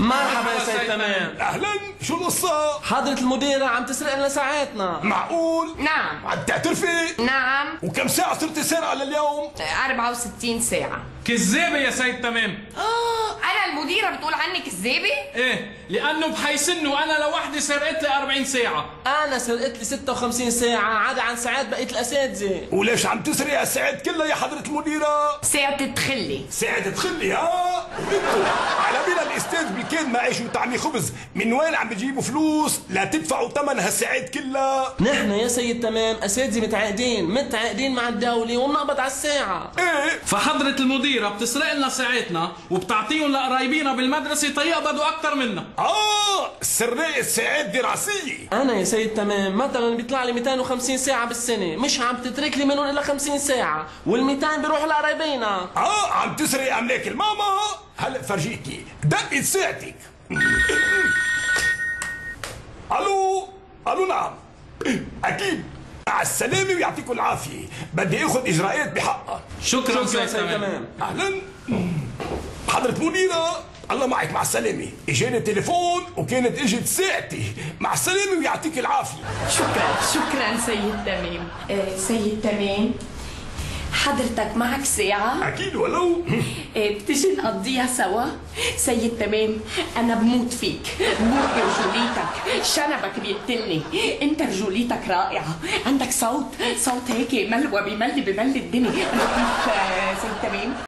مرحبا يا سيد تمام. اهلا، شو القصة؟ حضرة المديرة عم تسرق لنا ساعاتنا. معقول؟ نعم. عم تعترفي؟ نعم. وكم ساعة صرت سارقة لليوم؟ 64 ساعة. كذابة يا سيد تمام. أنا المديرة بتقول عني كذابة؟ ايه، لأنه بحيث وانا لوحدي سرقت لي 40 ساعة. أنا سرقت لي 56 ساعة عدا عن ساعات بقية الأساتذة. وليش عم تسرق الساعات كلها يا حضرة المديرة؟ ساعة تخلي. ساعة تخلي ها؟ انتوا على بلا الاستاذ بالكاد ما عيشوا طعمي خبز، من وين عم بتجيبوا فلوس لا تدفعوا ثمن هالساعات كلها؟ نحن يا سيد تمام أساتذة متعاقدين مع الدولة وبنقبض على الساعة. ايه؟ فحضرة المديرة بتسرق لنا ساعاتنا وبتعطيهم لقرايبينا بالمدرسة تيقبضوا أكثر منا. سرقة ساعات دراسية. أنا يا سيد تمام مثلا بيطلع لي 250 ساعة بالسنة، مش عم تترك لي منهم إلا 50 ساعة، وال200 بيروحوا لقرايبينا. عم تسرق أملاك الماما؟ هلا فرجيكي دقت ساعتك. الو نعم. اكيد، مع السلامة ويعطيكم العافية، بدي اخذ اجراءات بحقها. شكرا سيد تمام. اهلا حضرة مديرة، الله معك، مع السلامة. اجاني تليفون وكانت اجت ساعتي، مع السلامة ويعطيك العافية. شكرا سيد تمام. سيد تمام، حضرتك معك ساعة؟ اكيد ولو. بتجي نقضيها سوا؟ سيد تمام، أنا بموت فيك، بموت برجوليتك، شنبك بيقتلني، أنت رجوليتك رائعة، عندك صوت هيك ملوى بملي الدنيا. أنا سيد تمام.